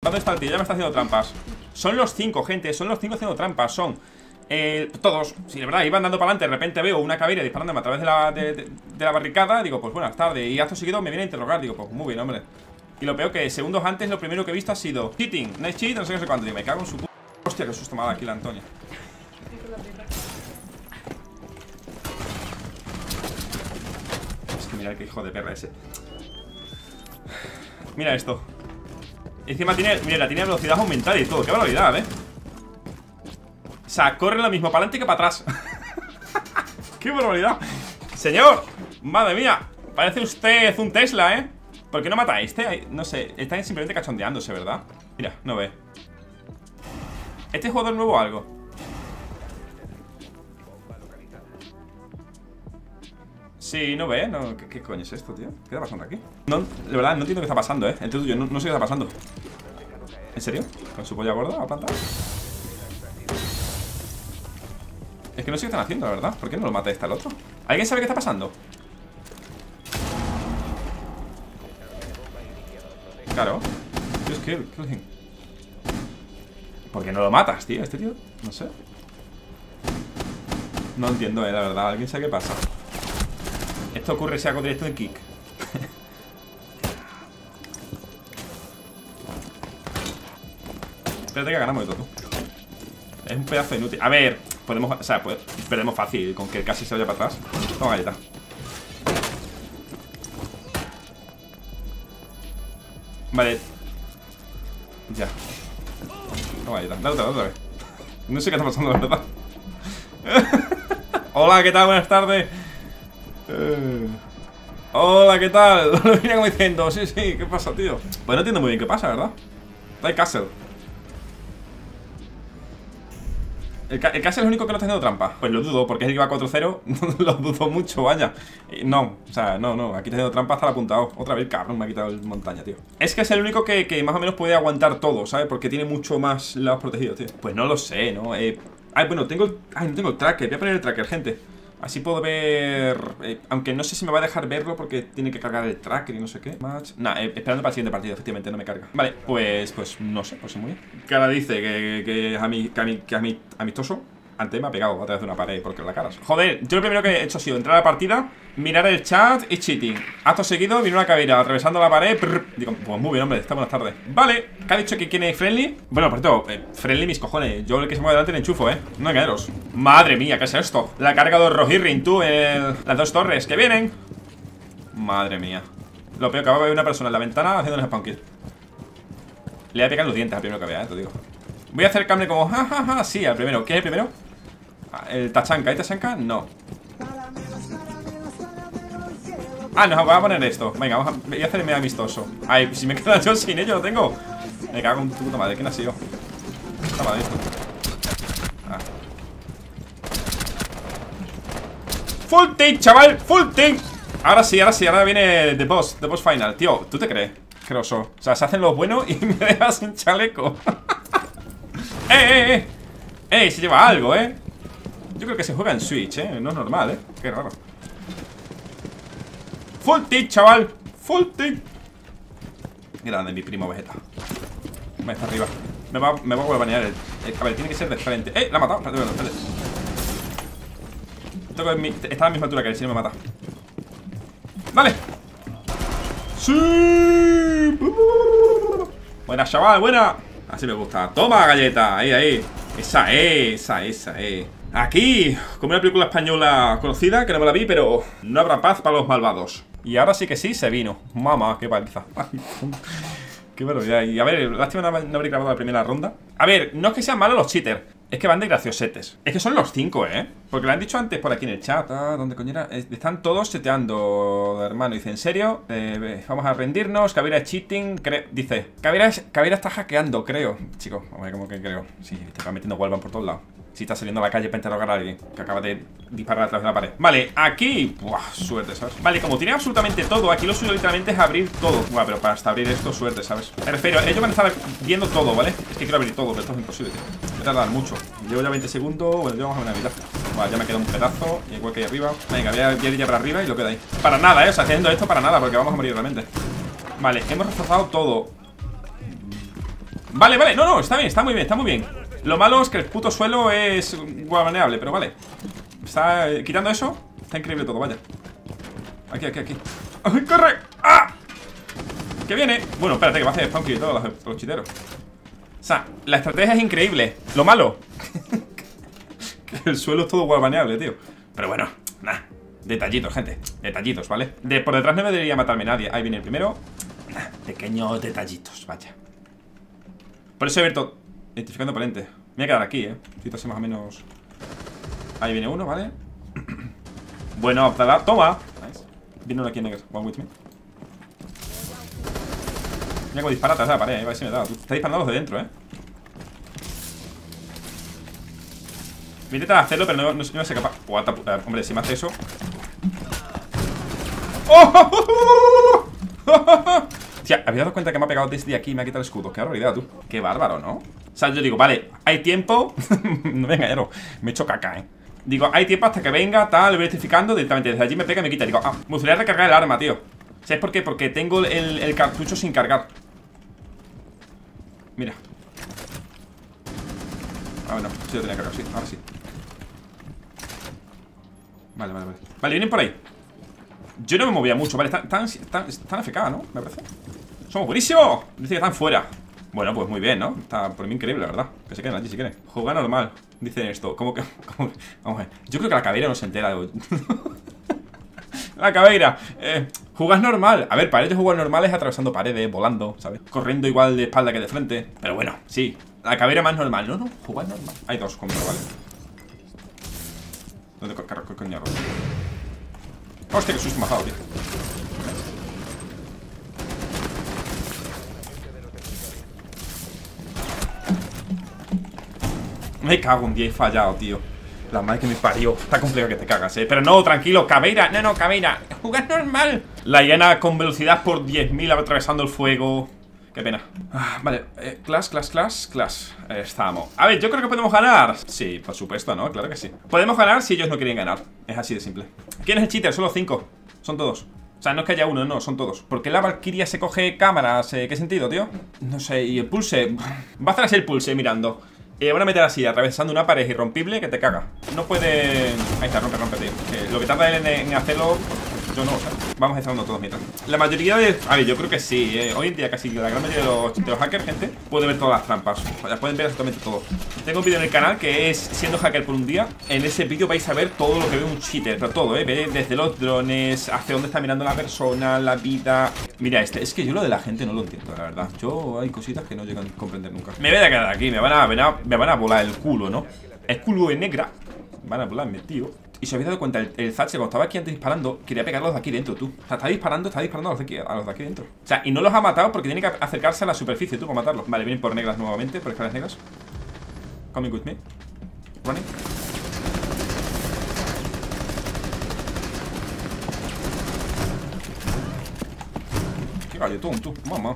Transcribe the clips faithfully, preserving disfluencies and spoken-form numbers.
¿Dónde está el tío? Ya me está haciendo trampas. Son los cinco, gente, son los cinco haciendo trampas. Son eh, todos, si de verdad iban dando para adelante. De repente veo una caveira disparándome a través de la, de, de, de la barricada. Digo, pues buenas tardes. Y acto seguido me viene a interrogar. Digo, pues muy bien, hombre. Y lo peor que segundos antes lo primero que he visto ha sido cheating, nice cheat, no sé qué, no sé cuánto. Digo, me cago en su puta. Hostia, qué susto me ha dado aquí la Antonia. Es que mira qué hijo de perra ese. Mira esto. Encima tiene, mira, tiene velocidad aumentada y todo. Qué barbaridad, ¿eh? O sea, corre lo mismo para adelante que para atrás. ¡Qué barbaridad! Señor, madre mía, parece usted un Tesla, ¿eh? ¿Por qué no mata a este? No sé, están simplemente cachondeándose, ¿verdad? Mira, no ve. ¿Este jugador nuevo o algo? Sí, no ve, no, ¿qué, ¿qué coño es esto, tío? ¿Qué está pasando aquí? No, de verdad, no entiendo qué está pasando, ¿eh? Entre tú y yo, no, no sé qué está pasando. ¿En serio? ¿Con su polla gorda a plantar? Es que no sé qué están haciendo, la verdad. ¿Por qué no lo mata este al otro? ¿Alguien sabe qué está pasando? Claro. Just kill, kill him. ¿Por qué no lo matas, tío? Este tío, no sé. No entiendo, eh, la verdad. ¿Alguien sabe qué pasa? Esto ocurre si hago directo en Kick. Espérate que ganamos de todo. Es un pedazo inútil. A ver, podemos, o sea, pues, perdemos fácil con que casi se vaya para atrás. Toma galleta. Vale. Ya. Toma galleta. Dale otra, dale otra vez. No sé qué está pasando, la verdad. Hola, ¿qué tal? Buenas tardes. Uh. Hola, ¿qué tal? Lo vine como diciendo, sí, sí, ¿qué pasa, tío? Pues no entiendo muy bien qué pasa, ¿verdad? Está el Castle. El, el Castle es el único que no está haciendo trampa. Pues lo dudo, porque es el que va cuatro cero. Lo dudo mucho, vaya. No, o sea, no, no. Aquí está haciendo trampa hasta el apuntado. Otra vez, cabrón, me ha quitado el montaña, tío. Es que es el único que, que más o menos puede aguantar todo, ¿sabes? Porque tiene mucho más lados protegidos, tío. Pues no lo sé, ¿no? Eh... Ay, bueno, tengo el... Ay, no tengo el tracker. Voy a poner el tracker, gente. Así puedo ver... Eh, aunque no sé si me va a dejar verlo porque tiene que cargar el tracker y no sé qué. Match. Nah, eh, esperando para el siguiente partido, efectivamente, no me carga. Vale, pues, pues no sé, pues muy bien. Que ahora dice que, que, es ami, que, ami, que ami, amistoso. Antes me ha pegado a través de una pared porque la cara. Joder, yo lo primero que he hecho ha sido entrar a la partida, mirar el chat y cheating. Acto seguido, vino una caveira atravesando la pared. Prr, digo, pues muy bien, hombre, está buenas tardes. Vale, ¿qué ha dicho que quiere friendly? Bueno, por cierto, eh, friendly mis cojones. Yo el que se mueve delante le enchufo, eh. No engañaros. Madre mía, ¿qué es esto? La carga de Rohirrim, tú, el, las dos torres que vienen. Madre mía. Lo peor que va a haber una persona en la ventana haciendo un spawn kill. Le voy a pegar los dientes al primero que vea, eh, te digo. Voy a acercarme como, jajaja, ja, ja, sí, al primero. ¿Quién es el primero? El Tachanka, ¿hay Tachanka? No. Ah, nos vamos a poner esto. Venga, vamos a, voy a hacerme amistoso. Ay, si me queda yo sin ello, lo tengo. Me cago en tu puta madre, ¿quién ha sido? Toma de esto. Ah. Full team, chaval, full team. Ahora sí, ahora sí, ahora viene The Boss, The Boss Final. Tío, ¿tú te crees? Creoso. O sea, se hacen los buenos y me dejas sin chaleco. ¡Eh, eh, eh! ¡Eh, se lleva algo, eh! Yo creo que se juega en Switch, eh. No es normal, eh. Qué raro. Full tick, chaval. Full tick. Grande, mi primo Vegeta. Me está arriba. Me va, me va a volver a banear el, el. A ver, tiene que ser de frente. ¡Eh! La ha matado. Espérate, espérate. Tengo en mi, está a la misma altura que él, si no me mata. ¡Dale! ¡Sí! Buena, chaval, buena. Así me gusta. Toma, galleta. Ahí, ahí. Esa es, esa, esa es. Aquí, como una película española conocida, que no me la vi, pero no habrá paz para los malvados. Y ahora sí que sí, se vino. Mamá, qué paliza. Qué barbaridad. Y a ver, lástima no haber grabado la primera ronda. A ver, no es que sean malos los cheaters, es que van de graciosetes. Es que son los cinco, ¿eh? Porque lo han dicho antes por aquí en el chat. Ah, ¿dónde coño era? Están todos seteando, hermano. Dice, ¿en serio? Eh, vamos a rendirnos. Caveira es cheating. Dice, Caveira, Caveira está hackeando, creo. Chicos, a ver, ¿cómo que creo? Sí, te está metiendo Wallbang por todos lados. Si está saliendo a la calle para interrogar a alguien que acaba de disparar a través de la pared. Vale, aquí, buah, suerte, ¿sabes? Vale, como tiene absolutamente todo, aquí lo suyo literalmente es abrir todo. Buah, pero para hasta abrir esto, suerte, ¿sabes? Me refiero, ellos van a estar viendo todo, ¿vale? Es que quiero abrir todo, pero esto es imposible, tío. Voy a tardar mucho. Llevo ya veinte segundos, bueno, ya vamos a ver una mitad. Buah, ya me queda un pedazo, igual que ahí arriba. Venga, voy a, voy a ir ya para arriba y lo queda ahí. Para nada, ¿eh? O sea, haciendo esto para nada, porque vamos a morir realmente. Vale, hemos reforzado todo. Vale, vale, no, no, está bien, está muy bien, está muy bien. Lo malo es que el puto suelo es guardaneable, pero vale. Está eh, quitando eso. Está increíble todo, vaya. Aquí, aquí, aquí. ¡Ay, corre! ¡Ah! ¿Qué viene? Bueno, espérate, que va a hacer funky y todos los, los chiteros. O sea, la estrategia es increíble. Lo malo que el suelo es todo guardaneable, tío. Pero bueno, nada. Detallitos, gente, detallitos, ¿vale? De por detrás no me debería matarme nadie. Ahí viene el primero. Nah, pequeños detallitos, vaya. Por eso he abierto identificando oponente. Me voy a quedar aquí, eh. Si así más o menos. Ahí viene uno, ¿vale? Bueno, Abdalá, toma. Nice. Viene uno aquí en negro. One with me. Mira cómo dispara atrás de la pared, eh. A ver si me da. Está disparando los de dentro, eh. Voy a intentar hacerlo, pero no, no, no sé capaz. What the puta. Hombre, si me hace eso. ¡Oh! Tía, ¿habías dado cuenta que me ha pegado desde aquí y me ha quitado el escudo? Qué barbaridad, tú. Qué bárbaro, ¿no? O sea, yo digo, vale, hay tiempo. No me engañaron. Me he hecho caca, eh. Digo, hay tiempo hasta que venga, tal, lo voy rectificando. Directamente desde allí me pega y me quita. Digo, ah, me gustaría recargar el arma, tío. ¿Sabes por qué? Porque tengo el, el cartucho sin cargar. Mira. Ah, bueno, sí lo tenía cargado, sí, ahora sí. Vale, vale, vale. Vale, vienen por ahí. Yo no me movía mucho, vale, están, están, están, están A F K, ¿no? Me parece. ¡Somos buenísimos! Dice que están fuera. Bueno, pues muy bien, ¿no? Está por mí increíble, la verdad. Que se queden allí si quieren. Jugar normal. Dicen esto. ¿Cómo que? ¿Cómo que? Vamos a ver. Yo creo que la caveira no se entera de... La caveira. Eh, jugar normal. A ver, para ellos jugar normal es atravesando paredes, volando, ¿sabes? Corriendo igual de espalda que de frente. Pero bueno, sí. La caveira más normal. No, no, jugar normal. Hay dos conmigo, ¿vale? ¿Dónde coño? coño Hostia, que susto me ha dado, tío. Me cago en diez, he fallado, tío. La madre que me parió. Está complicado que te cagas, eh. Pero no, tranquilo, caveira. No, no, caveira. Jugar normal. La hiena con velocidad por diez mil atravesando el fuego. Qué pena. Ah, vale, eh, clash, clash, clash, clash. eh, Estamos. A ver, yo creo que podemos ganar. Sí, por supuesto, ¿no? Claro que sí. Podemos ganar si ellos no quieren ganar. Es así de simple. ¿Quién es el cheater? Son los cinco. Son todos. O sea, no es que haya uno, no, son todos. ¿Por qué la Valkyria se coge cámaras? Eh, ¿Qué sentido, tío? No sé, y el pulse. Va a hacer así el pulse mirando. Y van a meter así, atravesando una pared irrompible que te caga. No puede... Ahí está, rompe, rompe, tío. Que lo que tarda él en, en hacerlo, yo no, ¿sabes? Vamos estando todos mientras. La mayoría de... A ver, yo creo que sí, ¿eh? Hoy en día casi la gran mayoría de los, de los hackers, gente, puede ver todas las trampas. O sea, pueden ver absolutamente todo. Tengo un vídeo en el canal que es siendo hacker por un día. En ese vídeo vais a ver todo lo que ve un cheater. Pero todo, ¿eh? Ve desde los drones, hacia dónde está mirando la persona, la vida... Mira, este, es que yo lo de la gente no lo entiendo, la verdad. Yo hay cositas que no llegan a comprender nunca. Me voy a quedar aquí, me van a, me van a, me van a volar el culo, ¿no? El culo en negra. Me van a volarme, tío. Y si os habéis dado cuenta, el, el Thatcher, cuando estaba aquí antes disparando, quería pegarlos de aquí dentro, tú. O sea, está disparando, está disparando a los, de aquí, a los de aquí dentro. O sea, y no los ha matado porque tiene que acercarse a la superficie, tú, para matarlos. Vale, vienen por negras nuevamente, por escaleras negras. Coming with me. Running. Qué galletón, tú, mamá.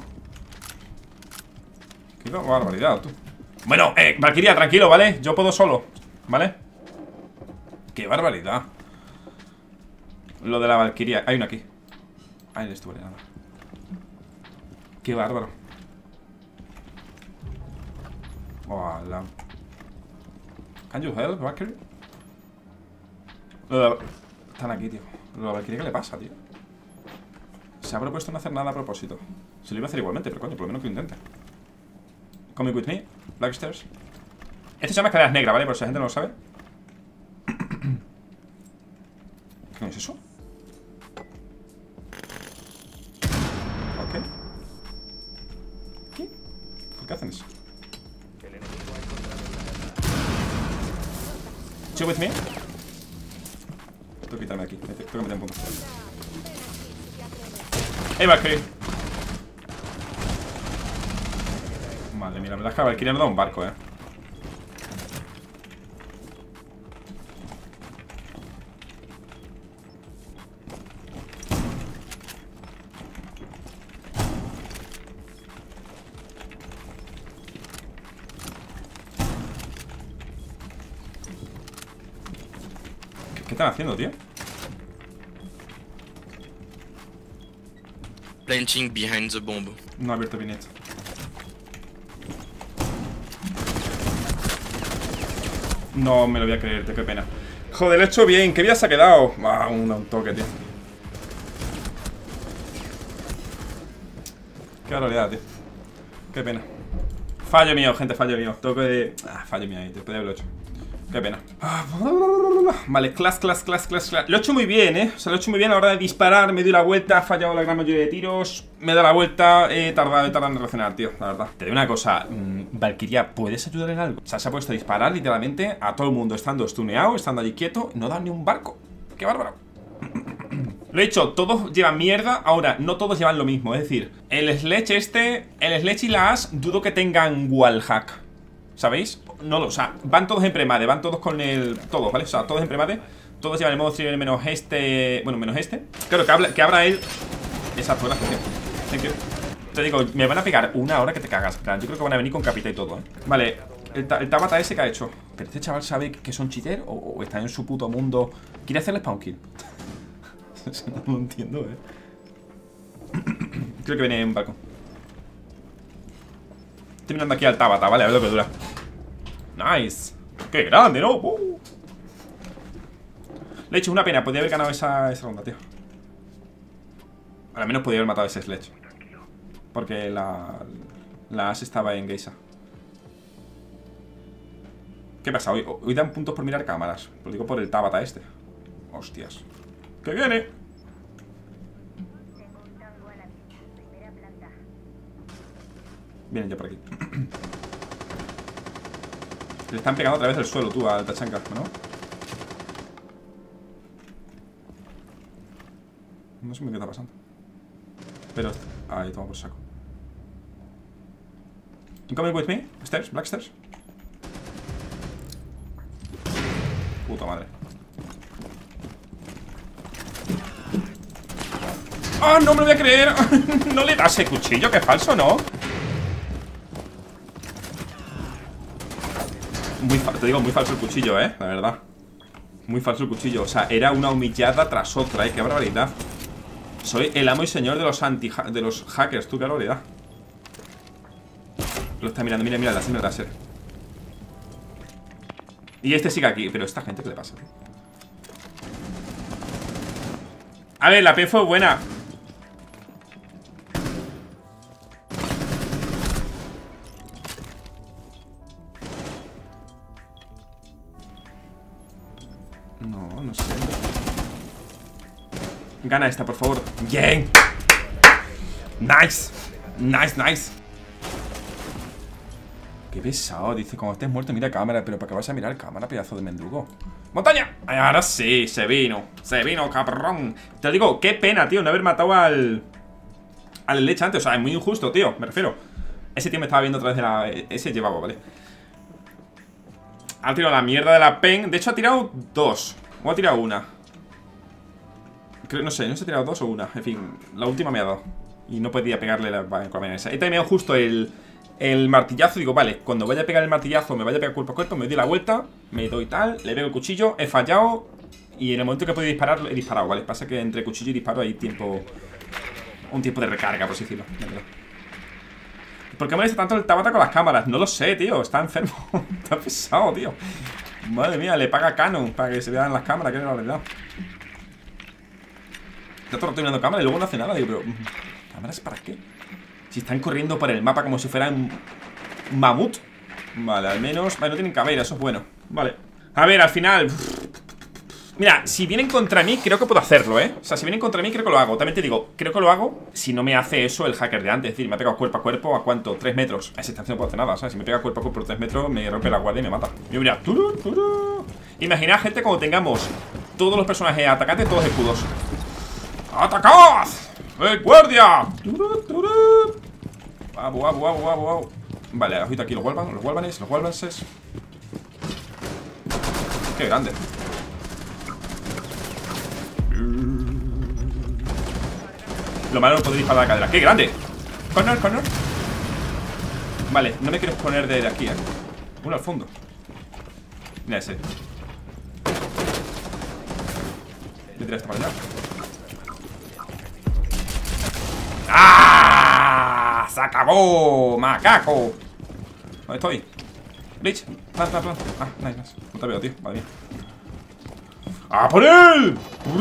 Qué barbaridad, tú. Bueno, eh, Valkyria, tranquilo, ¿vale? Yo puedo solo, ¿vale? Qué barbaridad. Lo de la Valkyria. Hay uno aquí. Ahí no estuve, nada. Qué bárbaro. Hola. Can you help, Valkyrie? Lo de la... Están aquí, tío. Lo de la Valkyria, ¿qué le pasa, tío? Se ha propuesto no hacer nada a propósito. Se lo iba a hacer igualmente, pero coño, por lo menos que lo intente. Come with me, Blackstairs. Esto se llama escaleras negras, ¿vale? Por si la gente no lo sabe. ¿Qué es eso? Ok. ¿Qué? ¿Por qué hacen eso? Chill with me. Tengo que quitarme aquí. Tengo que meter un punto. ¡Hey, Valkyrie! Madre mía, la verdad es que la Valkyria no da un barco, eh. ¿Qué, qué están haciendo, tío? Planting behind the bomb. No ha abierto bien esto. No me lo voy a creer, tío, qué pena. Joder, lo he hecho bien, qué vida se ha quedado. Ah, un, un toque, tío. Qué barbaridad, tío. Qué pena. Fallo mío, gente, fallo mío. Tengo que... Ah, fallo mío ahí, tío, podría haberlo hecho. Qué pena. Vale, class, class, class, class, class. Lo he hecho muy bien, ¿eh? O sea, lo he hecho muy bien a la hora de disparar. Me doy la vuelta, he fallado la gran mayoría de tiros. Me da la vuelta, he tardado, he tardado en reaccionar, tío, la verdad. Te digo una cosa, mmm, Valkyria, ¿puedes ayudar en algo? O sea, se ha puesto a disparar literalmente a todo el mundo estando stuneado, estando allí quieto. No da ni un barco. ¡Qué bárbaro! Lo he dicho, todos llevan mierda. Ahora, no todos llevan lo mismo. Es decir, el Sledge este, el Sledge y la Ash, dudo que tengan wallhack, ¿sabéis? No lo, o sea, van todos en premade, van todos con el... Todos, ¿vale? O sea, todos en premade. Todos llevan el modo thriller menos este... Bueno, menos este. Claro, que, habla, que abra él... Exacto, gracias, tío. Thank you. Te digo, me van a pegar una hora que te cagas. Plan, yo creo que van a venir con capita y todo, ¿eh? Vale, el, el Tabata ese que ha hecho. ¿Pero este chaval sabe que son cheater? ¿O, o está en su puto mundo? ¿Quiere hacerle spawn kill? No lo entiendo, eh. Creo que viene en balcón. Estoy mirando aquí al Tabata, vale, a ver lo que dura. Nice. Qué grande, ¿no? Uh. Le he hecho una pena, podría haber ganado esa, esa ronda, tío. Al menos podría haber matado a ese Sledge. Porque la... La Ash estaba en Geisha. ¿Qué pasa? Hoy, hoy dan puntos por mirar cámaras. Lo digo por el Tabata este. Hostias. ¡Que viene! Vienen ya por aquí. Le están pegando otra vez el suelo, tú, al Tachanka, ¿no? No sé muy qué está pasando. Pero... Ahí, toma por saco. Incoming with me. Stairs, black stairs. Puta madre. ¡Ah, no me lo voy a creer! No le das ese cuchillo, que falso, ¿no? Muy te digo, muy falso el cuchillo, ¿eh? La verdad. Muy falso el cuchillo. O sea, era una humillada tras otra, ¿eh? ¡Qué barbaridad! Soy el amo y señor de los anti de los hackers, tú, qué barbaridad. Lo está mirando, mira, mira, la siempre láser. Y este sigue aquí. Pero esta gente, ¿qué le pasa, tío? A ver, la P fue buena. No, no sé. Gana esta, por favor. Bien. Nice. Nice, nice. Qué pesado, dice, cuando estés muerto mira cámara. Pero ¿para qué vas a mirar cámara, pedazo de mendrugo? ¡Montaña! Ay, ahora sí, se vino. Se vino, cabrón. Te digo, qué pena, tío, no haber matado al... Al leche antes, o sea, es muy injusto, tío, me refiero. Ese tío me estaba viendo otra vez de la... Ese llevaba, ¿vale? Ha tirado la mierda de la pen. De hecho ha tirado dos. O ha tirado una. Creo, no sé, no sé si ha tirado dos o una. En fin, la última me ha dado. Y no podía pegarle la... Vale, con la esa. He terminado justo el... El martillazo, digo, vale, cuando vaya a pegar el martillazo, me vaya a pegar cuerpo a cuerpo, me doy la vuelta, me doy tal, le pego el cuchillo, he fallado. Y en el momento que he podido disparar, he disparado, ¿vale? Pasa que entre cuchillo y disparo hay tiempo... Un tiempo de recarga, por así decirlo. ¿Por qué molesta tanto el Tabata con las cámaras? No lo sé, tío, está enfermo. Está pesado, tío. Madre mía, le paga Canon para que se vean las cámaras, que es la realidad. Está todo el rato mirando cámaras y luego no hace nada, digo, pero... ¿Cámaras para qué? Si están corriendo por el mapa como si fueran un mamut. Vale, al menos... Vale, no tienen cabera, eso es bueno. Vale. A ver, al final... Mira, si vienen contra mí, creo que puedo hacerlo, ¿eh? O sea, si vienen contra mí, creo que lo hago. También te digo, creo que lo hago si no me hace eso el hacker de antes. Es decir, me ha pegado cuerpo a cuerpo, ¿a cuánto? tres metros. A esa distancia no puedo hacer nada, ¿sabes? Si me pega cuerpo a cuerpo por tres metros, me rompe la guardia y me mata. Y mira, turu, turu. Imaginad, gente, cuando tengamos todos los personajes atacantes, todos escudos. ¡Atacad! ¡El guardia! ¡Turu, turu! ¡Guau, guau, guau, guau, guau! Vale, ojito aquí, los Walvan, los Walvanes, los Walvanses. ¡Qué grande! Lo malo es poder disparar la cadera. ¡Qué grande! ¡Corner, corner! Vale, no me quiero exponer de, de aquí, ¿eh? Uno al fondo. Mira ese. Voy a tirar esta para allá. ¡Ah! ¡Se acabó! ¡Macaco! ¿Dónde estoy? Bleach, plan, plan, plan. Ah, nice, nice. No te veo, tío, madre mía. ¡Ah, por él!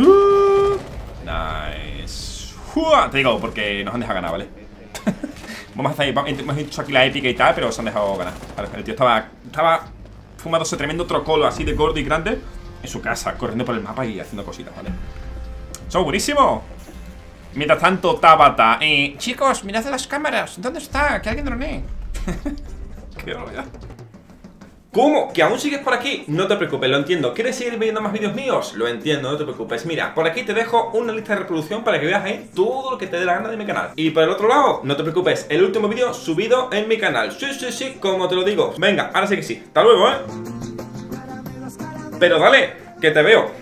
Nice. ¡Fua! Te digo, porque nos han dejado ganar, ¿vale? Vamos a hacer, hemos hecho aquí la épica y tal, pero se han dejado ganar. Vale, el tío estaba, estaba fumándose tremendo trocolo así de gordo y grande en su casa, corriendo por el mapa y haciendo cositas, ¿vale? ¡Son buenísimo! Mientras tanto, Tabata, eh, chicos, mirad las cámaras. ¿Dónde está? Que alguien dronee. Qué barbaridad. ¿Cómo? ¿Que aún sigues por aquí? No te preocupes, lo entiendo. ¿Quieres seguir viendo más vídeos míos? Lo entiendo, no te preocupes. Mira, por aquí te dejo una lista de reproducción para que veas ahí todo lo que te dé la gana de mi canal. Y por el otro lado, no te preocupes, el último vídeo subido en mi canal. Sí, sí, sí, como te lo digo. Venga, ahora sí que sí. Hasta luego, ¿eh? Pero dale, que te veo.